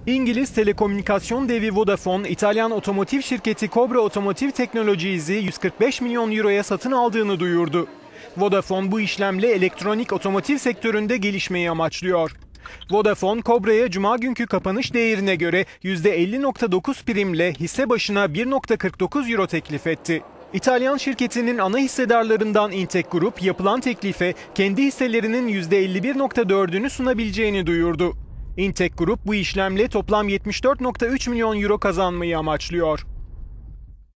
İngiliz telekomünikasyon devi Vodafone, İtalyan otomotiv şirketi Cobra Otomotiv Teknolojies'i 145 milyon euroya satın aldığını duyurdu. Vodafone bu işlemle elektronik otomotiv sektöründe gelişmeyi amaçlıyor. Vodafone, Cobra'ya cuma günkü kapanış değerine göre %50,9 primle hisse başına 1,49 euro teklif etti. İtalyan şirketinin ana hissedarlarından Intek Group yapılan teklife kendi hisselerinin %51,4'ünü sunabileceğini duyurdu. Intek Group bu işlemle toplam 74,3 milyon euro kazanmayı amaçlıyor.